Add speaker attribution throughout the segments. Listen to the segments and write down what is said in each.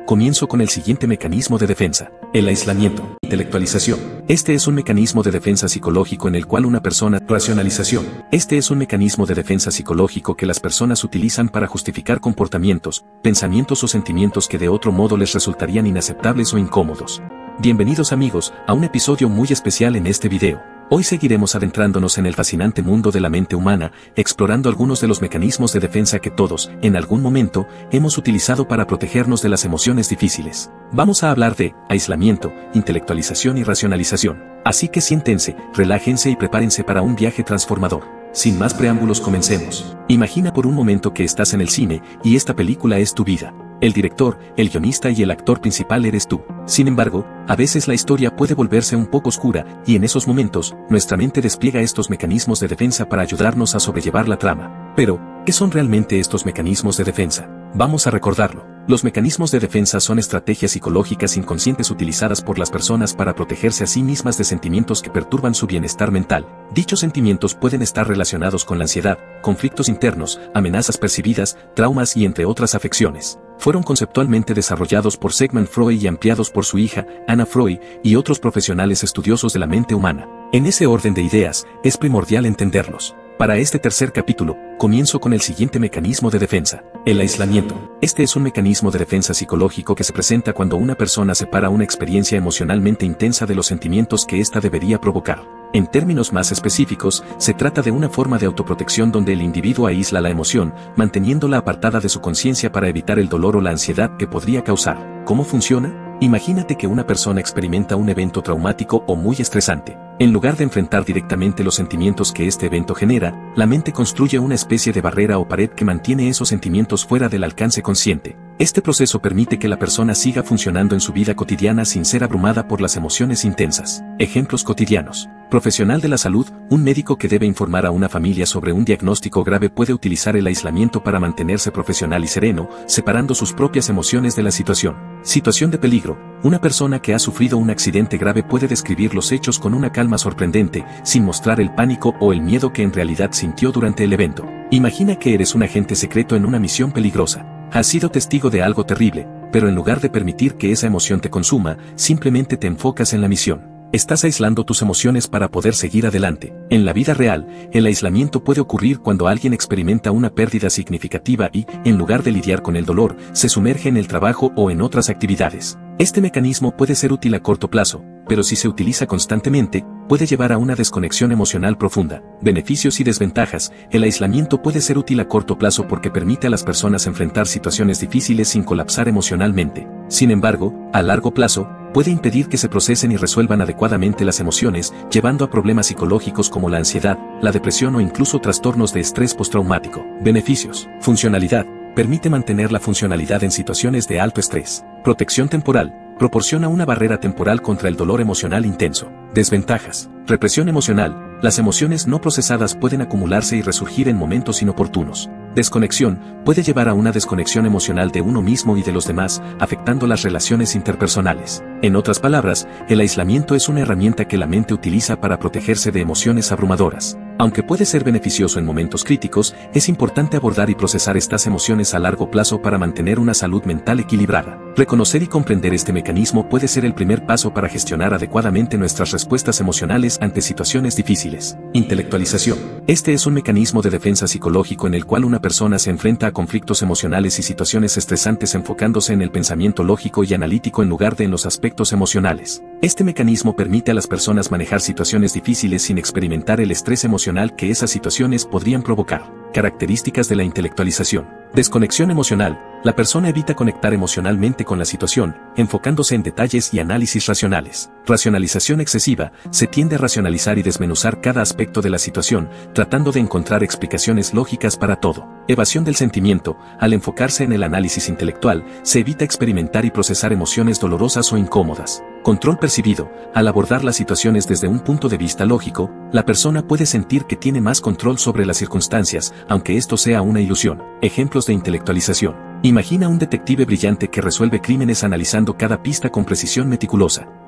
Speaker 1: comienzo con el siguiente mecanismo de defensa: el aislamiento. Intelectualización. Este es un mecanismo de defensa psicológico en el cual una persona... Racionalización. Este es un mecanismo de defensa psicológico que las personas utilizan para justificar comportamientos, pensamientos o sentimientos que de otro modo les resultarían inaceptables o incómodos. Bienvenidos amigos, a un episodio muy especial en este video. Hoy seguiremos adentrándonos en el fascinante mundo de la mente humana, explorando algunos de los mecanismos de defensa que todos, en algún momento, hemos utilizado para protegernos de las emociones difíciles. Vamos a hablar de aislamiento, intelectualización y racionalización. Así que siéntense, relájense y prepárense para un viaje transformador. Sin más preámbulos, comencemos. Imagina por un momento que estás en el cine, y esta película es tu vida. El director, el guionista y el actor principal eres tú. Sin embargo, a veces la historia puede volverse un poco oscura, y en esos momentos, nuestra mente despliega estos mecanismos de defensa para ayudarnos a sobrellevar la trama. Pero, ¿qué son realmente estos mecanismos de defensa? Vamos a recordarlo. Los mecanismos de defensa son estrategias psicológicas inconscientes utilizadas por las personas para protegerse a sí mismas de sentimientos que perturban su bienestar mental. Dichos sentimientos pueden estar relacionados con la ansiedad, conflictos internos, amenazas percibidas, traumas y entre otras afecciones. Fueron conceptualmente desarrollados por Sigmund Freud y ampliados por su hija, Anna Freud, y otros profesionales estudiosos de la mente humana. En ese orden de ideas, es primordial entenderlos. Para este tercer capítulo, comienzo con el siguiente mecanismo de defensa: el aislamiento. Este es un mecanismo de defensa psicológico que se presenta cuando una persona separa una experiencia emocionalmente intensa de los sentimientos que ésta debería provocar. En términos más específicos, se trata de una forma de autoprotección donde el individuo aísla la emoción, manteniéndola apartada de su conciencia para evitar el dolor o la ansiedad que podría causar. ¿Cómo funciona? Imagínate que una persona experimenta un evento traumático o muy estresante. En lugar de enfrentar directamente los sentimientos que este evento genera, la mente construye una especie de barrera o pared que mantiene esos sentimientos fuera del alcance consciente. Este proceso permite que la persona siga funcionando en su vida cotidiana sin ser abrumada por las emociones intensas. Ejemplos cotidianos. Profesional de la salud, un médico que debe informar a una familia sobre un diagnóstico grave puede utilizar el aislamiento para mantenerse profesional y sereno, separando sus propias emociones de la situación. Situación de peligro. Una persona que ha sufrido un accidente grave puede describir los hechos con una calma sorprendente, sin mostrar el pánico o el miedo que en realidad sintió durante el evento. Imagina que eres un agente secreto en una misión peligrosa. Has sido testigo de algo terrible, pero en lugar de permitir que esa emoción te consuma, simplemente te enfocas en la misión. Estás aislando tus emociones para poder seguir adelante. En la vida real, el aislamiento puede ocurrir cuando alguien experimenta una pérdida significativa y, en lugar de lidiar con el dolor, se sumerge en el trabajo o en otras actividades. Este mecanismo puede ser útil a corto plazo, pero si se utiliza constantemente, puede llevar a una desconexión emocional profunda. Beneficios y desventajas. El aislamiento puede ser útil a corto plazo porque permite a las personas enfrentar situaciones difíciles sin colapsar emocionalmente. Sin embargo, a largo plazo, puede impedir que se procesen y resuelvan adecuadamente las emociones, llevando a problemas psicológicos como la ansiedad, la depresión o incluso trastornos de estrés postraumático. Beneficios. Funcionalidad. Permite mantener la funcionalidad en situaciones de alto estrés. Protección temporal. Proporciona una barrera temporal contra el dolor emocional intenso. Desventajas. Represión emocional. Las emociones no procesadas pueden acumularse y resurgir en momentos inoportunos. Desconexión. Puede llevar a una desconexión emocional de uno mismo y de los demás, afectando las relaciones interpersonales. En otras palabras, el aislamiento es una herramienta que la mente utiliza para protegerse de emociones abrumadoras. Aunque puede ser beneficioso en momentos críticos, es importante abordar y procesar estas emociones a largo plazo para mantener una salud mental equilibrada. Reconocer y comprender este mecanismo puede ser el primer paso para gestionar adecuadamente nuestras respuestas emocionales ante situaciones difíciles. Intelectualización. Este es un mecanismo de defensa psicológico en el cual una persona se enfrenta a conflictos emocionales y situaciones estresantes enfocándose en el pensamiento lógico y analítico en lugar de en los aspectos emocionales. Este mecanismo permite a las personas manejar situaciones difíciles sin experimentar el estrés emocional que esas situaciones podrían provocar. Características de la intelectualización. Desconexión emocional. La persona evita conectar emocionalmente con la situación, enfocándose en detalles y análisis racionales. Racionalización excesiva. Se tiende a racionalizar y desmenuzar cada aspecto de la situación, tratando de encontrar explicaciones lógicas para todo. Evasión del sentimiento. Al enfocarse en el análisis intelectual, se evita experimentar y procesar emociones dolorosas o incómodas. Control percibido. Al abordar las situaciones desde un punto de vista lógico, la persona puede sentir que tiene más control sobre las circunstancias, aunque esto sea una ilusión. Ejemplos de intelectualización. Imagina un detective brillante que resuelve crímenes analizando cada pista con precisión meticulosa.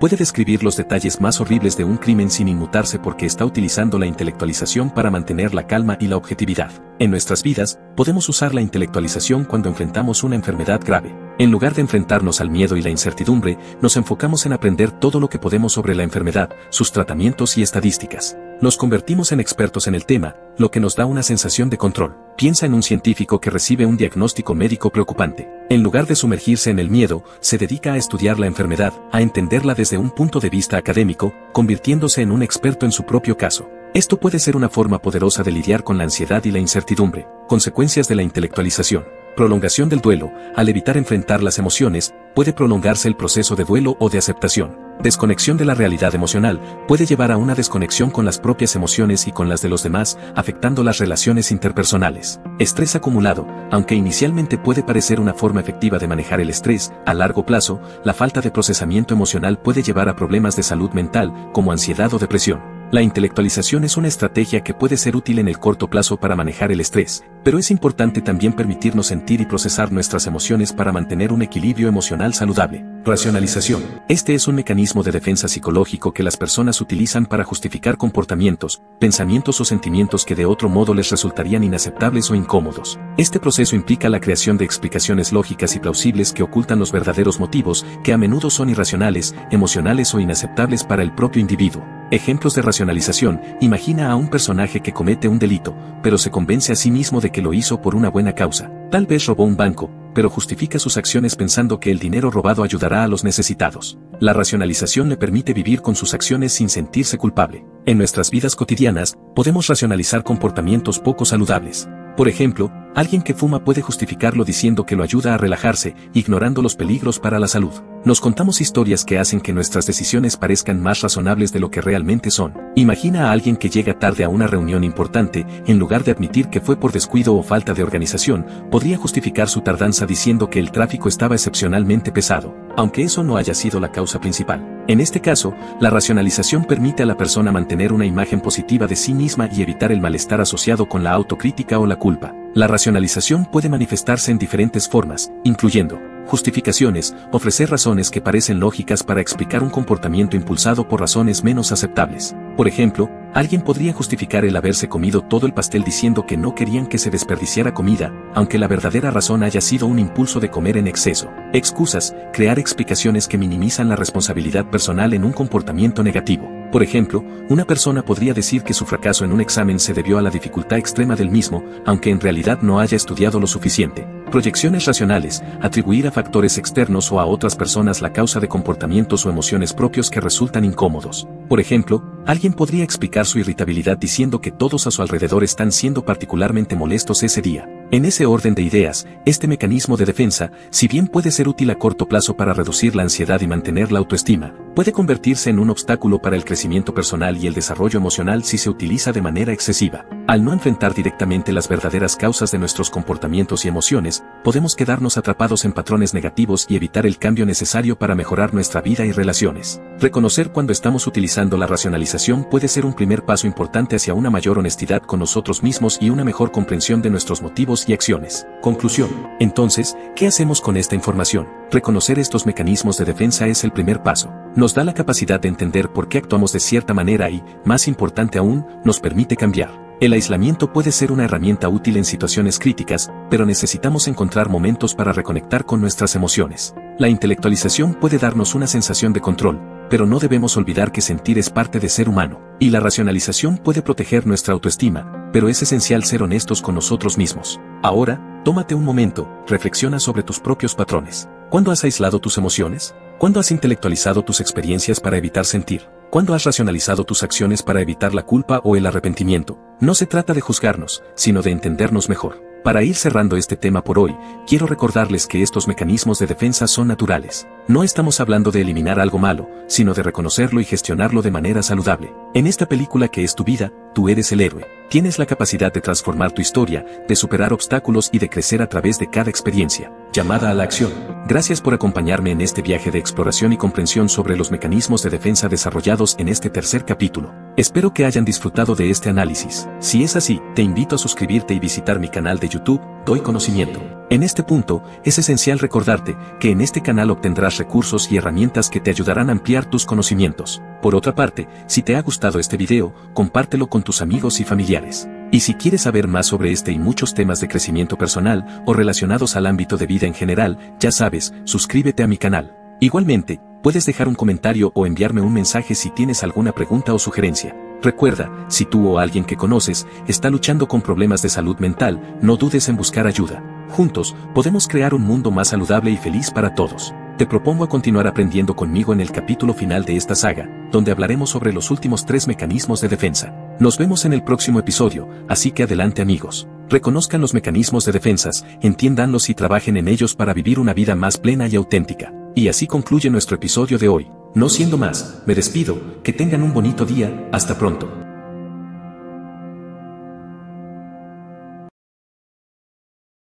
Speaker 1: puede describir los detalles más horribles de un crimen sin inmutarse porque está utilizando la intelectualización para mantener la calma y la objetividad. En nuestras vidas, podemos usar la intelectualización cuando enfrentamos una enfermedad grave. En lugar de enfrentarnos al miedo y la incertidumbre, nos enfocamos en aprender todo lo que podemos sobre la enfermedad, sus tratamientos y estadísticas. Nos convertimos en expertos en el tema, lo que nos da una sensación de control. Piensa en un científico que recibe un diagnóstico médico preocupante. En lugar de sumergirse en el miedo, se dedica a estudiar la enfermedad, a entenderla desde un punto de vista académico, convirtiéndose en un experto en su propio caso. Esto puede ser una forma poderosa de lidiar con la ansiedad y la incertidumbre. Consecuencias de la intelectualización. Prolongación del duelo. Al evitar enfrentar las emociones, puede prolongarse el proceso de duelo o de aceptación. Desconexión de la realidad emocional. Puede llevar a una desconexión con las propias emociones y con las de los demás, afectando las relaciones interpersonales. Estrés acumulado. Aunque inicialmente puede parecer una forma efectiva de manejar el estrés, a largo plazo, la falta de procesamiento emocional puede llevar a problemas de salud mental, como ansiedad o depresión. La intelectualización es una estrategia que puede ser útil en el corto plazo para manejar el estrés, pero es importante también permitirnos sentir y procesar nuestras emociones para mantener un equilibrio emocional saludable. Racionalización. Este es un mecanismo de defensa psicológico que las personas utilizan para justificar comportamientos, pensamientos o sentimientos que de otro modo les resultarían inaceptables o incómodos. Este proceso implica la creación de explicaciones lógicas y plausibles que ocultan los verdaderos motivos, que a menudo son irracionales, emocionales o inaceptables para el propio individuo. Ejemplos de racionalización. Imagina a un personaje que comete un delito, pero se convence a sí mismo de que lo hizo por una buena causa. Tal vez robó un banco, pero justifica sus acciones pensando que el dinero robado ayudará a los necesitados. La racionalización le permite vivir con sus acciones sin sentirse culpable. En nuestras vidas cotidianas, podemos racionalizar comportamientos poco saludables. Por ejemplo, alguien que fuma puede justificarlo diciendo que lo ayuda a relajarse, ignorando los peligros para la salud. Nos contamos historias que hacen que nuestras decisiones parezcan más razonables de lo que realmente son. Imagina a alguien que llega tarde a una reunión importante, en lugar de admitir que fue por descuido o falta de organización, podría justificar su tardanza diciendo que el tráfico estaba excepcionalmente pesado, aunque eso no haya sido la causa principal. En este caso, la racionalización permite a la persona mantener una imagen positiva de sí misma y evitar el malestar asociado con la autocrítica o la culpa. La racionalización puede manifestarse en diferentes formas, incluyendo justificaciones, ofrecer razones que parecen lógicas para explicar un comportamiento impulsado por razones menos aceptables. Por ejemplo, alguien podría justificar el haberse comido todo el pastel diciendo que no querían que se desperdiciara comida, aunque la verdadera razón haya sido un impulso de comer en exceso. Excusas, crear explicaciones que minimizan la responsabilidad personal en un comportamiento negativo. Por ejemplo, una persona podría decir que su fracaso en un examen se debió a la dificultad extrema del mismo, aunque en realidad no haya estudiado lo suficiente. Proyecciones racionales, atribuir a factores externos o a otras personas la causa de comportamientos o emociones propios que resultan incómodos. Por ejemplo, alguien podría explicar su irritabilidad diciendo que todos a su alrededor están siendo particularmente molestos ese día. En ese orden de ideas, este mecanismo de defensa, si bien puede ser útil a corto plazo para reducir la ansiedad y mantener la autoestima, puede convertirse en un obstáculo para el crecimiento personal y el desarrollo emocional si se utiliza de manera excesiva. Al no enfrentar directamente las verdaderas causas de nuestros comportamientos y emociones, podemos quedarnos atrapados en patrones negativos y evitar el cambio necesario para mejorar nuestra vida y relaciones. Reconocer cuando estamos utilizando la racionalización puede ser un primer paso importante hacia una mayor honestidad con nosotros mismos y una mejor comprensión de nuestros motivos y acciones. Conclusión. Entonces, ¿qué hacemos con esta información? Reconocer estos mecanismos de defensa es el primer paso. Nos da la capacidad de entender por qué actuamos de cierta manera y, más importante aún, nos permite cambiar. El aislamiento puede ser una herramienta útil en situaciones críticas, pero necesitamos encontrar momentos para reconectar con nuestras emociones. La intelectualización puede darnos una sensación de control, pero no debemos olvidar que sentir es parte de ser humano, y la racionalización puede proteger nuestra autoestima, pero es esencial ser honestos con nosotros mismos. Ahora, tómate un momento, reflexiona sobre tus propios patrones. ¿Cuándo has aislado tus emociones? ¿Cuándo has intelectualizado tus experiencias para evitar sentir? ¿Cuándo has racionalizado tus acciones para evitar la culpa o el arrepentimiento? No se trata de juzgarnos, sino de entendernos mejor. Para ir cerrando este tema por hoy, quiero recordarles que estos mecanismos de defensa son naturales. No estamos hablando de eliminar algo malo, sino de reconocerlo y gestionarlo de manera saludable. En esta película que es tu vida, tú eres el héroe. Tienes la capacidad de transformar tu historia, de superar obstáculos y de crecer a través de cada experiencia. Llamada a la acción. Gracias por acompañarme en este viaje de exploración y comprensión sobre los mecanismos de defensa desarrollados en este tercer capítulo. Espero que hayan disfrutado de este análisis. Si es así, te invito a suscribirte y visitar mi canal de YouTube, Doy Conocimiento. En este punto, es esencial recordarte que en este canal obtendrás recursos y herramientas que te ayudarán a ampliar tus conocimientos. Por otra parte, si te ha gustado este video, compártelo con tus amigos y familiares. Y si quieres saber más sobre este y muchos temas de crecimiento personal o relacionados al ámbito de vida en general, ya sabes, suscríbete a mi canal. Igualmente, puedes dejar un comentario o enviarme un mensaje si tienes alguna pregunta o sugerencia. Recuerda, si tú o alguien que conoces está luchando con problemas de salud mental, no dudes en buscar ayuda. Juntos, podemos crear un mundo más saludable y feliz para todos. Te propongo a continuar aprendiendo conmigo en el capítulo final de esta saga, donde hablaremos sobre los últimos 3 mecanismos de defensa. Nos vemos en el próximo episodio, así que adelante amigos. Reconozcan los mecanismos de defensas, entiéndanlos y trabajen en ellos para vivir una vida más plena y auténtica. Y así concluye nuestro episodio de hoy. No siendo más, me despido, que tengan un bonito día, hasta pronto.